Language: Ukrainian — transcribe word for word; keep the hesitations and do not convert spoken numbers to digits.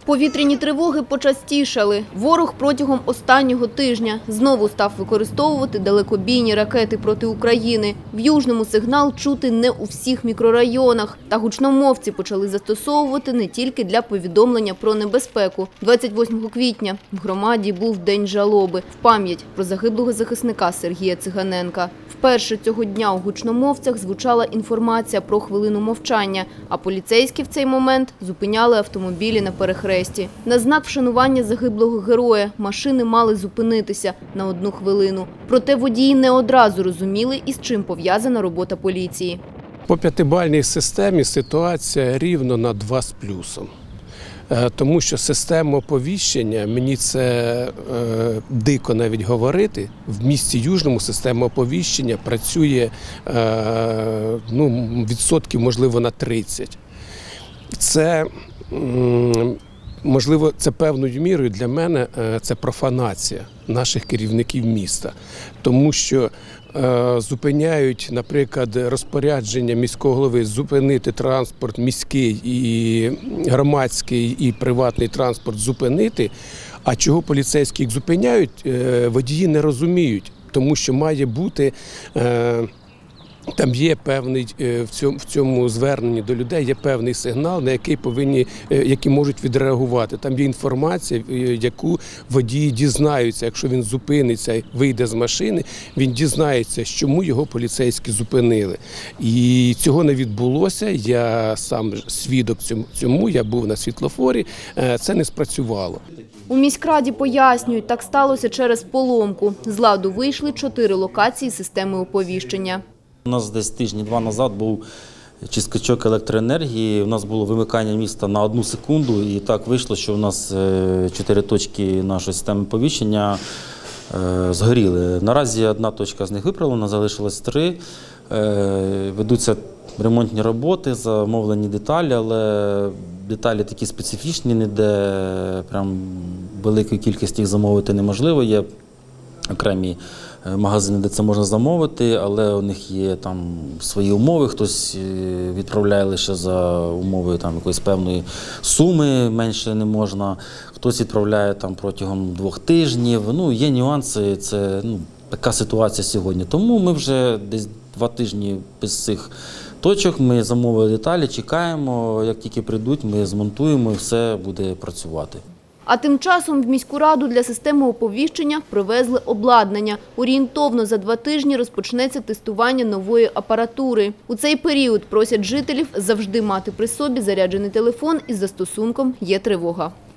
Повітряні тривоги почастішали. Ворог протягом останнього тижня знову став використовувати далекобійні ракети проти України. В Южному сигнал чути не у всіх мікрорайонах. Та гучномовці почали застосовувати не тільки для повідомлення про небезпеку. двадцять восьмого квітня в громаді був День жалоби в пам'ять про загиблого захисника Сергія Циганенка. Вперше цього дня у гучномовцях звучала інформація про хвилину мовчання, а поліцейські в цей момент зупиняли автомобілі на перехресті. На знак вшанування загиблого героя машини мали зупинитися на одну хвилину. Проте водії не одразу розуміли, із чим пов'язана робота поліції. По п'ятибальній системі ситуація рівно на два з плюсом. Тому що система оповіщення, мені це е, дико навіть говорити, в місті Южному система оповіщення працює е, ну, відсотків, можливо, на тридцять. Це, можливо, це певною мірою для мене це профанація наших керівників міста. Тому що е, зупиняють, наприклад, розпорядження міського голови зупинити транспорт міський і громадський і приватний транспорт зупинити, а чого поліцейські їх зупиняють, е, водії не розуміють, тому що має бути е, там є певний, в цьому, в цьому зверненні до людей є певний сигнал, на який повинні, які можуть відреагувати. Там є інформація, яку водії дізнаються. Якщо він зупиниться, вийде з машини, він дізнається, чому його поліцейські зупинили. І цього не відбулося, я сам свідок цьому, я був на світлофорі, це не спрацювало. У міськраді пояснюють, так сталося через поломку. З ладу вийшли чотири локації системи оповіщення. У нас десь тижні-два назад був чи скачок електроенергії, у нас було вимикання міста на одну секунду, і так вийшло, що у нас чотири точки нашої системи оповіщення згоріли. Наразі одна точка з них виправлена, залишилось три. Ведуться ремонтні роботи, замовлені деталі, але деталі такі специфічні, ніде прям великої кількості їх замовити неможливо. Є окремі магазини, де це можна замовити, але у них є там свої умови. Хтось відправляє лише за умови там якоїсь певної суми, менше не можна. Хтось відправляє там протягом двох тижнів. Ну, є нюанси, це ну, така ситуація сьогодні. Тому ми вже десь два тижні без цих точок, ми замовили деталі, чекаємо, як тільки прийдуть, ми змонтуємо і все буде працювати. А тим часом в міську раду для системи оповіщення привезли обладнання. Орієнтовно за два тижні розпочнеться тестування нової апаратури. У цей період просять жителів завжди мати при собі заряджений телефон із застосунком «Є тривога».